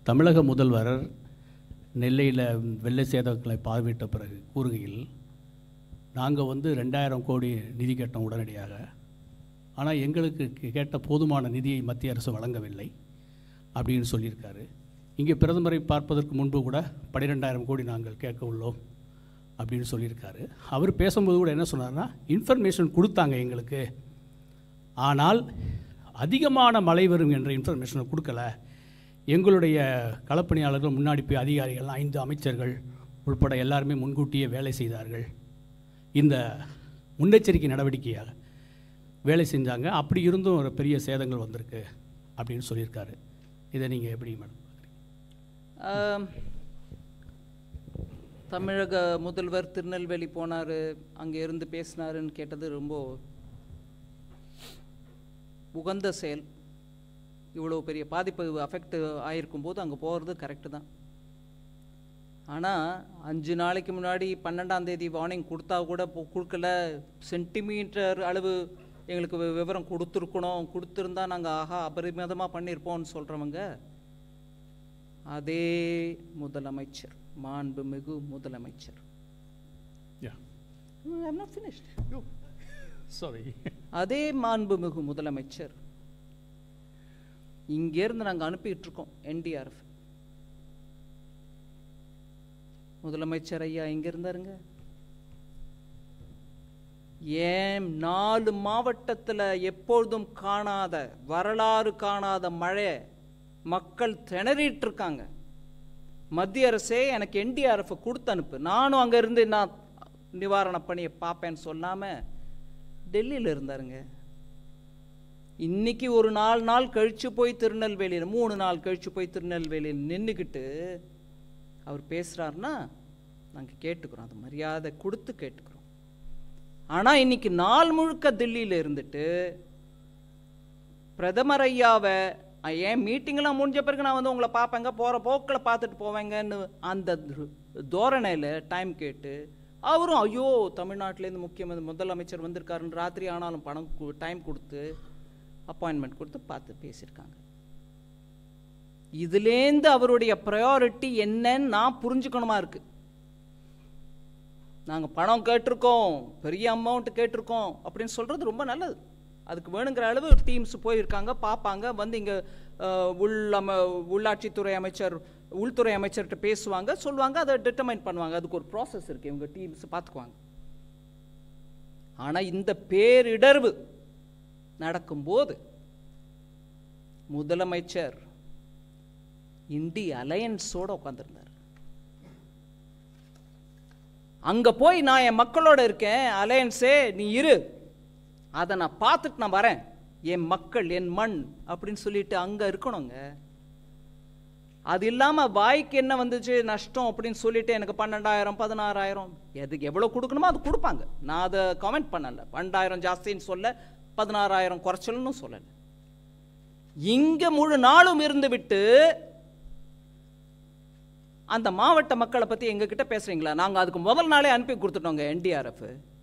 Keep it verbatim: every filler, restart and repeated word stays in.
தமிழக முதல்வர் நெல்லையில் வெள்ள சேதங்களை பார்வையிட்ட பிறகு கூறுகையில், நாங்கள் வந்து ரெண்டாயிரம் கோடி நிதி கேட்டோம் உடனடியாக, ஆனால் எங்களுக்கு கேட்ட போதுமான நிதியை மத்திய அரசு வழங்கவில்லை அப்படின்னு சொல்லியிருக்காரு. இங்கே பிரதமரை பார்ப்பதற்கு முன்பு கூட பன்னிரெண்டாயிரம் கோடி நாங்கள் கேட்க உள்ளோம் அப்படின்னு சொல்லியிருக்காரு. அவர் பேசும்போது கூட என்ன சொன்னார்னா, இன்ஃபர்மேஷன் கொடுத்தாங்க எங்களுக்கு, ஆனால் அதிகமான மழை வரும் என்ற இன்ஃபர்மேஷனை கொடுக்கல. எங்களுடைய களப்பணியாளர்கள் முன்னாடி போய் அதிகாரிகள் ஐந்து அமைச்சர்கள் உள்பட எல்லாருமே முன்கூட்டியே வேலை செய்தார்கள், இந்த முன்னெச்சரிக்கை நடவடிக்கையாக வேலை செஞ்சாங்க, அப்படி இருந்தும் ஒரு பெரிய சேதங்கள் வந்திருக்கு அப்படின்னு சொல்லியிருக்காரு. இதை நீங்கள் எப்படி மேடம் பார்க்குறீங்க? தமிழக முதல்வர் திருநெல்வேலி போனார், அங்கே இருந்து பேசினாருன்னு கேட்டது ரொம்ப உகந்த செயல். இவ்வளோ பெரிய பாதிப்பு அஃபெக்ட் ஆகிருக்கும் போது அங்கே போகிறது கரெக்டு தான். ஆனால் அஞ்சு நாளைக்கு முன்னாடி பன்னெண்டாம் தேதி வார்னிங் கொடுத்தா கூட கொடுக்கல, சென்டிமீட்டர் அளவு எங்களுக்கு விவரம் கொடுத்துருக்கணும், கொடுத்துருந்தா நாங்கள் ஆஹா அபரிமிதமாக பண்ணியிருப்போம்னு சொல்கிறவங்க அதே முதலமைச்சர், மாண்புமிகு முதலமைச்சர். அதே மாண்புமிகு முதலமைச்சர் இங்கேருந்து நாங்கள் அனுப்பிட்டு இருக்கோம் என்டிஆர்எஃப். முதலமைச்சர் ஐயா இங்க இருந்தாருங்க. ஏன் நாலு மாவட்டத்தில் எப்பொழுதும் காணாத, வரலாறு காணாத மழை, மக்கள் திணறிட்டு இருக்காங்க. மத்திய அரசே எனக்கு என்டிஆர்எஃப் கொடுத்து அனுப்பு, நானும் அங்கே இருந்து நான் நிவாரண பணியை பார்ப்பேன்னு சொல்லாமல் டெல்லியில் இருந்தாருங்க. இன்னைக்கு ஒரு நாலு நாள் கழிச்சு போய் திருநெல்வேலியில், மூணு நாள் கழிச்சு போய் திருநெல்வேலியில் நின்றுக்கிட்டு அவர் பேசுகிறாருன்னா நாங்கள் கேட்டுக்கிறோம், அது மரியாதை கொடுத்து கேட்டுக்கிறோம். ஆனால் இன்னைக்கு நாள் முழுக்க தில்லியில் இருந்துட்டு பிரதமர் ஐயாவை ஏன் மீட்டிங்கெல்லாம் முடிஞ்ச பிறகு நான் வந்து உங்களை பார்ப்பேங்க, போகிற போக்கில் பார்த்துட்டு போவேங்கன்னு அந்த தோரணையில் டைம் கேட்டு, அவரும் ஐயோ தமிழ்நாட்டிலேருந்து முக்கிய முதலமைச்சர் வந்திருக்காருன்னு ராத்திரி ஆனாலும் பணம் டைம் கொடுத்து அப்பாயின்மெண்ட் கொடுத்து பார்த்து பேசியிருக்காங்க. இதுலேருந்து அவருடைய ப்ரையாரிட்டி என்னன்னு நான் புரிஞ்சுக்கணுமா இருக்கு. நாங்கள் பணம் கேட்டிருக்கோம், பெரிய அமௌண்ட் கேட்டிருக்கோம் அப்படின்னு சொல்கிறது ரொம்ப நல்லது. அதுக்கு வேணுங்கிற அளவு டீம்ஸ் போயிருக்காங்க, பார்ப்பாங்க, வந்து இங்கே உள் அம உள்ளாட்சித்துறை அமைச்சர், உள்துறை அமைச்சர்கிட்ட பேசுவாங்க, சொல்லுவாங்க, அதை டிட்டர்மைன் பண்ணுவாங்க. அதுக்கு ஒரு ப்ராசஸ் இருக்குது, இவங்க டீம்ஸ் பார்த்துக்குவாங்க. ஆனால் இந்த பேரிடர்வு நடக்கும்போது முதலமைச்சர் இண்டி அலையன்ஸோடு உட்காந்துருந்தார். அங்கே போய் நான் என் மக்களோட இருக்கேன், அலையன்ஸே நீ இரு, அதை நான் பார்த்துட்டு நான் வரேன், என் மக்கள் என் மண் அப்படின்னு சொல்லிட்டு அங்கே இருக்கணுங்க. அது இல்லாமல் வாய்க்கு என்ன வந்துச்சு நஷ்டம் அப்படின்னு சொல்லிட்டு எனக்கு பன்னெண்டாயிரம் பதினாறாயிரம் எதுக்கு எவ்வளோ கொடுக்கணுமோ அது கொடுப்பாங்க. நான் அதை கமெண்ட் பண்ணலை, பன்னெண்டாயிரம் ஜாஸ்தின்னு சொல்ல, பதினாறாயிரம் குறைச்சல்னு சொல்லலை. இங்கே முழு நாளும் இருந்து விட்டு அந்த மாவட்ட மக்களை பற்றி எங்ககிட்ட பேசுகிறீங்களா? நாங்கள் அதுக்கு முதல் நாளே அனுப்பி கொடுத்துட்டோங்க என்டிஆர்எஃப்.